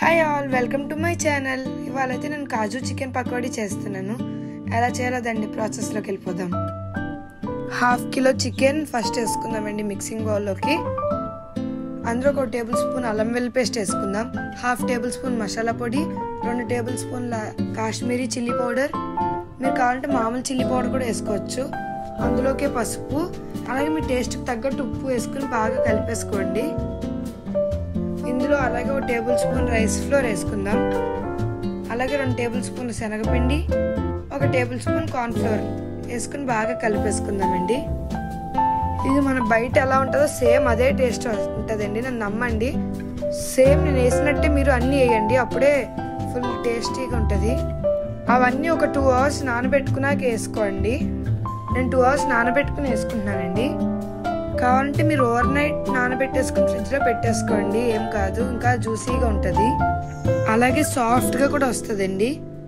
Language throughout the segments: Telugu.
Hi all, welcome to my channel. ఇవాళైతే నేను కాజు చికెన్ పకోడీ చేస్తున్నాను. ఎలా చేయాలో దాన్ని ప్రాసెస్లోకి వెళ్ళిపోదాం. 1/2 కిలో చికెన్ ఫస్ట్ వేసుకుందామండి మిక్సింగ్ బౌల్లోకి. అందులో 1 టేబుల్ స్పూన్ అల్లం వెల్లుల్లి పేస్ట్ వేసుకుందాం. 1/2 టేబుల్ స్పూన్ మసాలా పొడి, 2 టేబుల్ స్పూన్ల కాశ్మీరీ చిల్లీ పౌడర్. మీరు కావాలంటే మామూలు చిల్లీ పౌడర్ కూడా వేసుకోవచ్చు. అందులోకే పసుపు, అలాగే మీ టేస్ట్కి తగ్గట్టు ఉప్పు వేసుకుని బాగా కలిపేసుకోండి. ఇందులో అలాగే 1 టేబుల్ స్పూన్ రైస్ ఫ్లోర్ వేసుకుందాం. అలాగే 2 టేబుల్ స్పూన్ శనగపిండి, 1 టేబుల్ స్పూన్ కార్న్ ఫ్లోర్ వేసుకుని బాగా కలిపేసుకుందామండి. ఇది మన బయట ఎలా ఉంటుందో సేమ్ అదే టేస్ట్ ఉంటుందండి, నన్ను నమ్మండి. సేమ్ నేను వేసినట్టే మీరు అన్నీ వేయండి, అప్పుడే ఫుల్ టేస్టీగా ఉంటుంది. అవన్నీ ఒక 2 అవర్స్ నానబెట్టుకున్నాక వేసుకోండి. నేను 2 అవర్స్ నానబెట్టుకుని వేసుకుంటున్నానండి. కావాలంటే మీరు ఓవర్ నైట్ నానబెట్టేసుకుని ఫ్రిడ్జ్లో పెట్టేసుకోండి, ఏం కాదు, ఇంకా జ్యూసీగా ఉంటుంది, అలాగే సాఫ్ట్గా కూడా వస్తుందండి.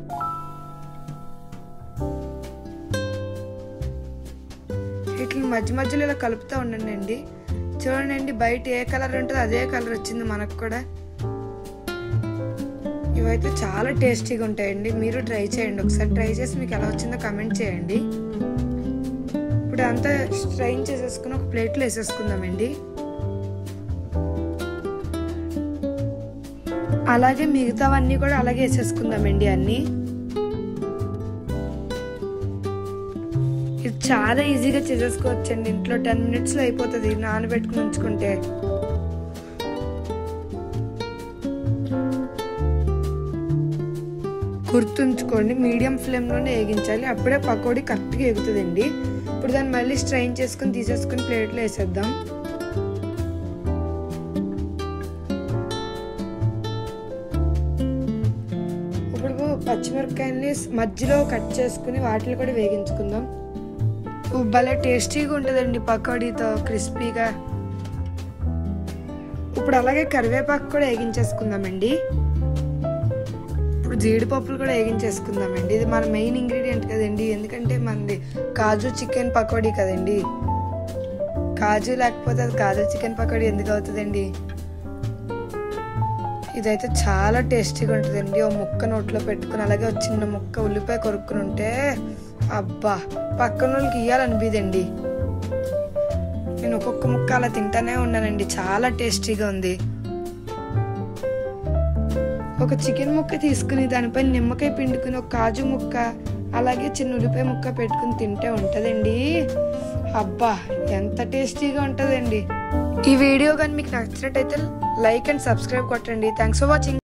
వీటిని మధ్య మధ్యలో ఇలా కలుపుతూ ఉండండి. చూడండి, బయట ఏ కలర్ ఉంటుందో అదే కలర్ వచ్చింది మనకు కూడా. ఇవైతే చాలా టేస్టీగా ఉంటాయండి, మీరు ట్రై చేయండి. ఒకసారి ట్రై చేసి మీకు ఎలా వచ్చిందో కమెంట్ చేయండి. ఇప్పుడు అంతా స్ట్రైన్ చేసేసుకుని ఒక ప్లేట్లో వేసేసుకుందామండి. అలాగే మిగతావన్నీ కూడా అలాగే వేసేసుకుందామండి అన్నీ. ఇది చాలా ఈజీగా చేసేసుకోవచ్చండి, ఇంట్లో 10 మినిట్స్లో అయిపోతుంది నానబెట్టుకుని ఉంచుకుంటే. గుర్తుంచుకోండి, మీడియం ఫ్లేమ్లోనే వేగించాలి, అప్పుడే పకోడీ కరెక్ట్గా ఎగుతుందండి. ఇప్పుడు దాన్ని మళ్ళీ స్ట్రైన్ చేసుకుని తీసేసుకుని ప్లేట్లో వేసేద్దాం. ఇప్పుడు పచ్చిమిరపకాయల్ని మధ్యలో కట్ చేసుకుని వాటిని కూడా వేగించుకుందాం. భలే టేస్టీగా ఉంటుందండి పకోడీతో, క్రిస్పీగా. ఇప్పుడు అలాగే కరివేపాకు కూడా వేగించేసుకుందామండి. ఇప్పుడు జీడిపప్పులు కూడా వేగించేసుకుందామండి. ఇది మన మెయిన్ ఇంగ్రీడియంట్ కదండి, ఎందుకంటే మనది కాజు చికెన్ పకోడీ కదండి. కాజు లేకపోతే అది కాజు చికెన్ పకోడీ ఎందుకు అవుతుందండి. ఇదైతే చాలా టేస్టీగా ఉంటుందండి. ఓ ముక్క నోట్లో పెట్టుకుని అలాగే ఒక చిన్న ముక్క ఉల్లిపాయ కొరుక్కుని ఉంటే అబ్బా, పక్కన వాళ్ళకి ఇవ్వాలనిపిదండి. నేను ఒక్కొక్క ముక్క అలా తింటానే ఉన్నానండి, చాలా టేస్టీగా ఉంది. ఒక చికెన్ ముక్క తీసుకుని దానిపై నిమ్మకాయ పిండుకుని ఒక కాజు ముక్క అలాగే చిన్న ఉల్లిపాయ ముక్క పెట్టుకుని తింటే ఉంటుందండి. అబ్బా, ఎంత టేస్టీగా ఉంటుందండి. ఈ వీడియో కానీ మీకు నచ్చినట్టయితే లైక్ అండ్ సబ్స్క్రైబ్ కొట్టండి. Thanks for watching.